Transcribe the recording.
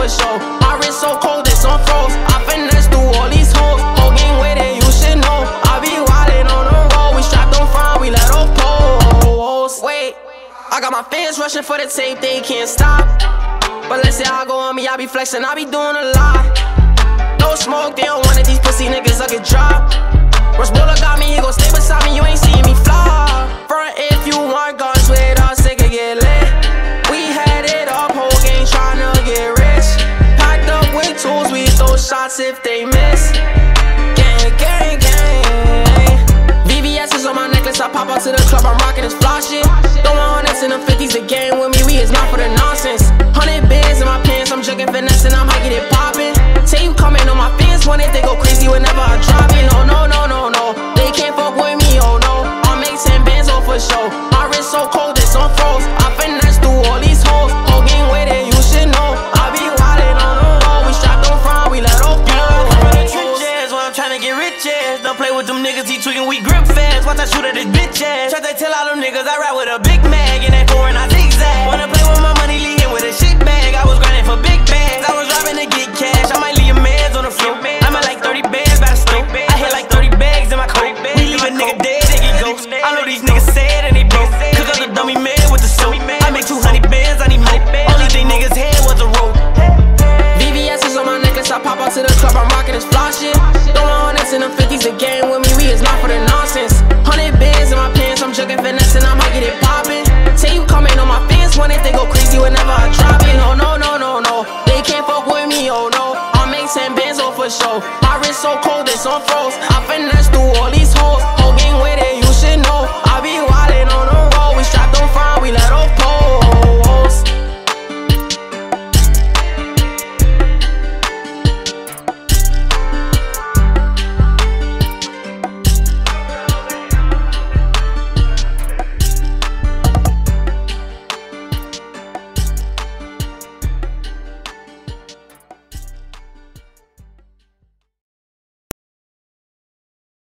for sure. My wrist so cold, it's on froze. I finesse through all these hoes. Whole game with it, you should know. I be wildin' on the road. We strapped on front, we let off poles. Wait, I got my fans rushing for the tape, they can't stop. But let's say I go on me, I be flexing, I be doing a lot. No smoke, they don't want it, these pussy niggas, I get dropped. Rush Buller got me, he gon' stay beside me, you ain't seeing me fly. Front if you want guns with us, they could get lit. We had it up, whole game tryna get rich. Packed up with tools, we throw shots if they miss. Gang, gang, gang. VVS is on my necklace, I pop out to the club, I'm rocking this fly shit. Throwing hundreds in them 50s a game with me, we is not for the nonsense. 100 bands in my pants, I'm jugging finesse and I'm hiking it poppin'. Say you coming on my fans, when they go crazy whenever I drop it. No, no, no, no, no, they can't fuck with me, oh no. I'll make 10 bands off for show. My wrist so cold, it's on froze. I finesse through all these hoes. Whole game with it, you should know. I be wildin' on the road. We strapped on front, we let off poles. I'm from the trenches, when I'm tryna get rich ass. Don't play with them niggas, he tweaking, we grip fast. Watch I shoot at this bitch ass. Try to tell all them niggas I ride with a big mag. And that foreign I zigzag. Wanna play with my money, leave him with a shit bag. I was grinding for big bags, I was robbing to get cash. I might leave your mans on the floor. I'm at like 30 bands by the store. I hit like 30 bags in my coat. We leave a nigga dead, they get ghost. I know these niggas sad and they broke, cause I'm the dummy man with the soap. I make 200 bands, I need more. Only thing niggas had was a rope. VVS is on my necklace, I pop out to the club, I'm rocking this fly shit. Throwing hundreds in them 50s a game with me, we is not for the nonsense. 100 bands in my pants, I'm jugging finesse and I'm hiking it poppin'. Say you coming on my fans, when they go crazy whenever I drop it. No, no, no, no, no, they can't fuck with me, oh no. I'll make 10 bands off for show. My wrist so cold, it's on froze.